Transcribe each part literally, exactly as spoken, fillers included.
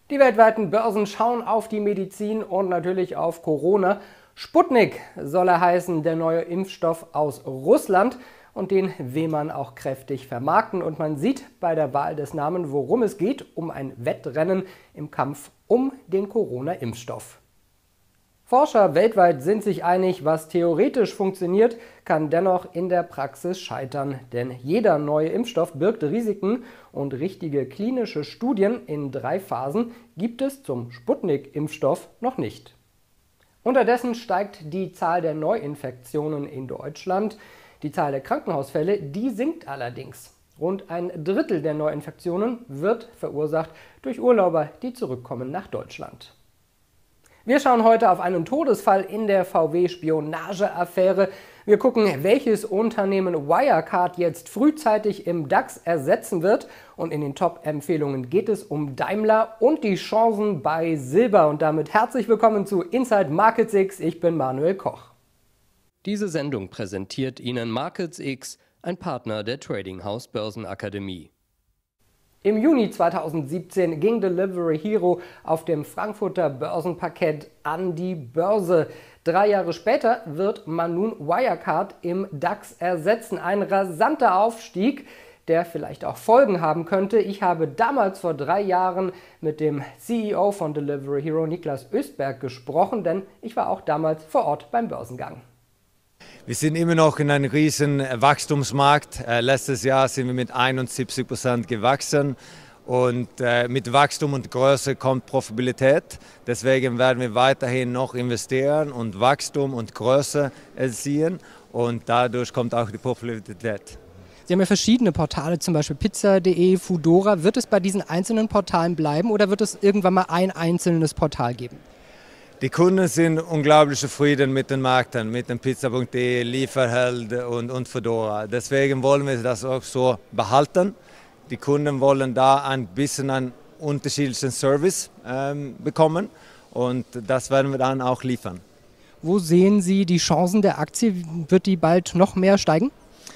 Die weltweiten Börsen schauen auf die Medizin und natürlich auf Corona. Sputnik soll er heißen, der neue Impfstoff aus Russland. Und den will man auch kräftig vermarkten. Und man sieht bei der Wahl des Namens, worum es geht, um ein Wettrennen im Kampf um den Corona-Impfstoff. Forscher weltweit sind sich einig, was theoretisch funktioniert, kann dennoch in der Praxis scheitern. Denn jeder neue Impfstoff birgt Risiken und richtige klinische Studien in drei Phasen gibt es zum Sputnik-Impfstoff noch nicht. Unterdessen steigt die Zahl der Neuinfektionen in Deutschland. Die Zahl der Krankenhausfälle, die sinkt allerdings. Rund ein Drittel der Neuinfektionen wird verursacht durch Urlauber, die zurückkommen nach Deutschland. Wir schauen heute auf einen Todesfall in der V W-Spionage-Affäre. Wir gucken, welches Unternehmen Wirecard jetzt frühzeitig im DAX ersetzen wird. Und in den Top-Empfehlungen geht es um Daimler und die Chancen bei Silber. Und damit herzlich willkommen zu Inside MarketsX. Ich bin Manuel Koch. Diese Sendung präsentiert Ihnen MarketsX, ein Partner der Trading House Börsenakademie. Im Juni zweitausendsiebzehn ging Delivery Hero auf dem Frankfurter Börsenparkett an die Börse. Drei Jahre später wird man nun Wirecard im DAX ersetzen. Ein rasanter Aufstieg, der vielleicht auch Folgen haben könnte. Ich habe damals vor drei Jahren mit dem C E O von Delivery Hero, Niklas Östberg, gesprochen, denn ich war auch damals vor Ort beim Börsengang. Wir sind immer noch in einem riesen Wachstumsmarkt. Äh, letztes Jahr sind wir mit einundsiebzig Prozent gewachsen und äh, mit Wachstum und Größe kommt Profitabilität. Deswegen werden wir weiterhin noch investieren und Wachstum und Größe erzielen und dadurch kommt auch die Profitabilität. Sie haben ja verschiedene Portale, zum Beispiel Pizza punkt de, Foodora. Wird es bei diesen einzelnen Portalen bleiben oder wird es irgendwann mal ein einzelnes Portal geben? Die Kunden sind unglaublich zufrieden mit den Märkten, mit dem Pizza punkt de, Lieferheld und, und Foodora. Deswegen wollen wir das auch so behalten. Die Kunden wollen da ein bisschen einen unterschiedlichen Service ähm, bekommen und das werden wir dann auch liefern. Wo sehen Sie die Chancen der Aktie? Wird die bald noch mehr steigen?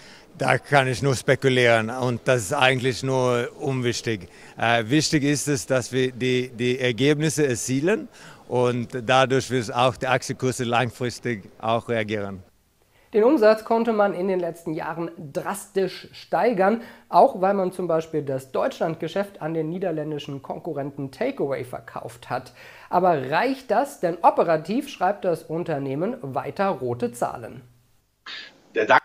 Da kann ich nur spekulieren und das ist eigentlich nur unwichtig. Äh, wichtig ist es, dass wir die, die Ergebnisse erzielen und dadurch wird auch die Aktienkurse langfristig auch reagieren. Den Umsatz konnte man in den letzten Jahren drastisch steigern, auch weil man zum Beispiel das Deutschlandgeschäft an den niederländischen Konkurrenten Takeaway verkauft hat. Aber reicht das? Denn operativ schreibt das Unternehmen weiter rote Zahlen. Der DAX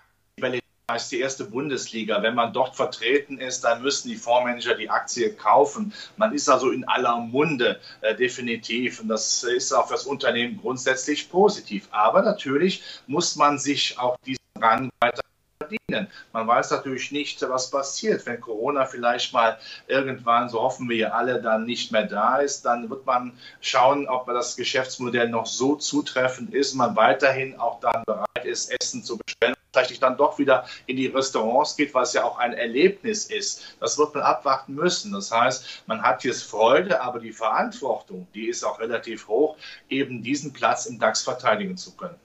ist die erste Bundesliga. Wenn man dort vertreten ist, dann müssen die Fondsmanager die Aktie kaufen. Man ist also in aller Munde, äh, definitiv. Und das ist auch für das Unternehmen grundsätzlich positiv. Aber natürlich muss man sich auch diesen Rang weiter verdienen. Man weiß natürlich nicht, was passiert. Wenn Corona vielleicht mal irgendwann, so hoffen wir ja alle, dann nicht mehr da ist, dann wird man schauen, ob das Geschäftsmodell noch so zutreffend ist, man weiterhin auch dann bereit ist, Essen zu bestellen. Vielleicht dann doch wieder in die Restaurants geht, was ja auch ein Erlebnis ist. Das wird man abwarten müssen. Das heißt, man hat jetzt Freude, aber die Verantwortung, die ist auch relativ hoch, eben diesen Platz im DAX verteidigen zu können.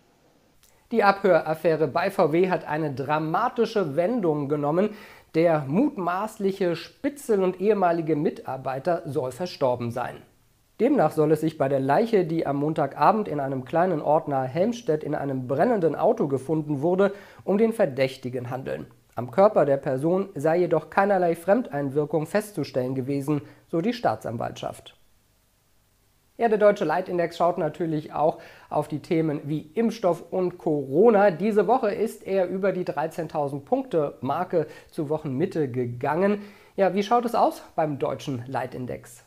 Die Abhöraffäre bei V W hat eine dramatische Wendung genommen. Der mutmaßliche Spitzel und ehemalige Mitarbeiter soll verstorben sein. Demnach soll es sich bei der Leiche, die am Montagabend in einem kleinen Ort nahe Helmstedt in einem brennenden Auto gefunden wurde, um den Verdächtigen handeln. Am Körper der Person sei jedoch keinerlei Fremdeinwirkung festzustellen gewesen, so die Staatsanwaltschaft. Ja, der Deutsche Leitindex schaut natürlich auch auf die Themen wie Impfstoff und Corona. Diese Woche ist er über die dreizehntausend Punkte Marke zur Wochenmitte gegangen. Ja, wie schaut es aus beim Deutschen Leitindex?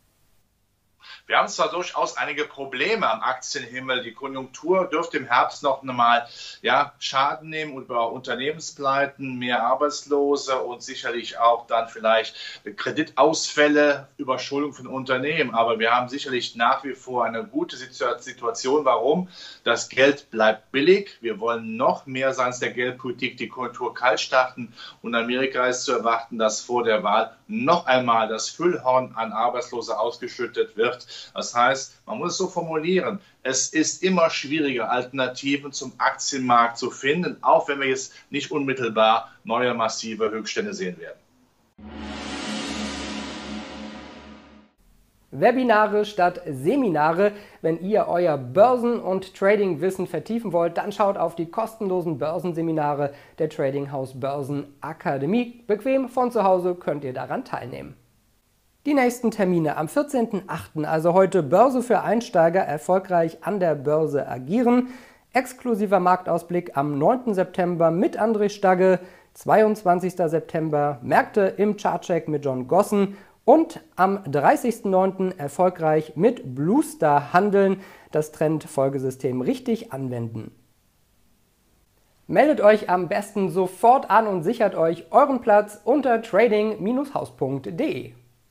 Wir haben zwar durchaus einige Probleme am Aktienhimmel. Die Konjunktur dürfte im Herbst noch einmal ja, Schaden nehmen über Unternehmenspleiten, mehr Arbeitslose und sicherlich auch dann vielleicht Kreditausfälle, Überschuldung von Unternehmen. Aber wir haben sicherlich nach wie vor eine gute Situation. Warum? Das Geld bleibt billig. Wir wollen noch mehr seitens der Geldpolitik die Konjunktur kalt starten. Und in Amerika ist zu erwarten, dass vor der Wahl noch einmal das Füllhorn an Arbeitslose ausgeschüttet wird. Das heißt, man muss es so formulieren, es ist immer schwieriger, Alternativen zum Aktienmarkt zu finden, auch wenn wir jetzt nicht unmittelbar neue massive Höchststände sehen werden. Webinare statt Seminare. Wenn ihr euer Börsen- und Trading-Wissen vertiefen wollt, dann schaut auf die kostenlosen Börsenseminare der Trading House Börsen Akademie. Bequem von zu Hause könnt ihr daran teilnehmen. Die nächsten Termine am vierzehnten achten, also heute Börse für Einsteiger, erfolgreich an der Börse agieren. Exklusiver Marktausblick am neunten September mit André Stagge, zweiundzwanzigsten September Märkte im Chartcheck mit John Gossen und am dreißigsten neunten erfolgreich mit Bluestar handeln, das Trendfolgesystem richtig anwenden. Meldet euch am besten sofort an und sichert euch euren Platz unter trading Bindestrich haus punkt de.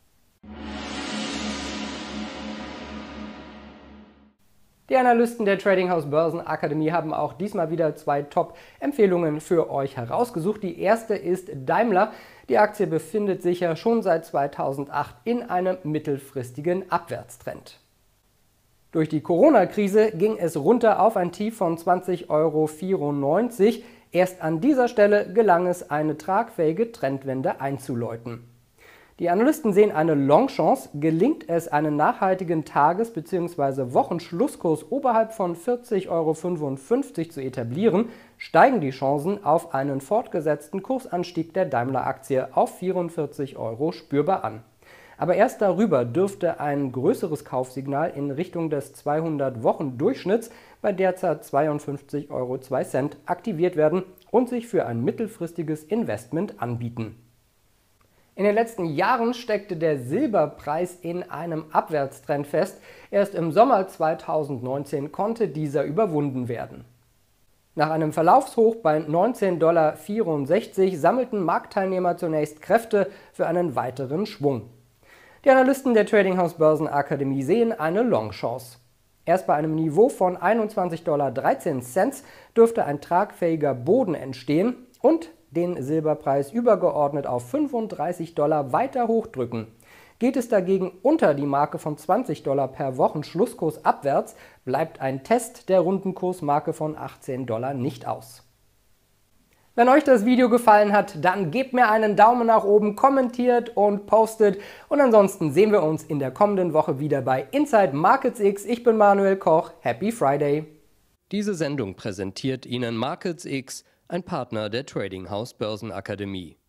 Die Analysten der Trading House Börsen Akademie haben auch diesmal wieder zwei Top-Empfehlungen für euch herausgesucht. Die erste ist Daimler. Die Aktie befindet sich ja schon seit zweitausendacht in einem mittelfristigen Abwärtstrend. Durch die Corona-Krise ging es runter auf ein Tief von zwanzig Euro vierundneunzig. Erst an dieser Stelle gelang es, eine tragfähige Trendwende einzuläuten. Die Analysten sehen eine Long-Chance. Gelingt es, einen nachhaltigen Tages- bzw. Wochenschlusskurs oberhalb von vierzig Euro fünfundfünfzig zu etablieren, steigen die Chancen auf einen fortgesetzten Kursanstieg der Daimler-Aktie auf vierundvierzig Euro spürbar an. Aber erst darüber dürfte ein größeres Kaufsignal in Richtung des zweihundert-Wochen-Durchschnitts bei derzeit zweiundfünfzig Euro zwei aktiviert werden und sich für ein mittelfristiges Investment anbieten. In den letzten Jahren steckte der Silberpreis in einem Abwärtstrend fest. Erst im Sommer zweitausendneunzehn konnte dieser überwunden werden. Nach einem Verlaufshoch bei neunzehn Komma vierundsechzig Dollar sammelten Marktteilnehmer zunächst Kräfte für einen weiteren Schwung. Die Analysten der Trading House Börsen Akademie sehen eine Long-Chance. Erst bei einem Niveau von einundzwanzig Komma dreizehn Dollar dürfte ein tragfähiger Boden entstehen und den Silberpreis übergeordnet auf fünfunddreißig Dollar weiter hochdrücken. Geht es dagegen unter die Marke von zwanzig Dollar per Wochenschlusskurs abwärts, bleibt ein Test der runden Kursmarke von achtzehn Dollar nicht aus. Wenn euch das Video gefallen hat, dann gebt mir einen Daumen nach oben, kommentiert und postet. Und ansonsten sehen wir uns in der kommenden Woche wieder bei Inside MarketsX. Ich bin Manuel Koch. Happy Friday! Diese Sendung präsentiert Ihnen MarketsX, ein Partner der Trading House Börsen Akademie.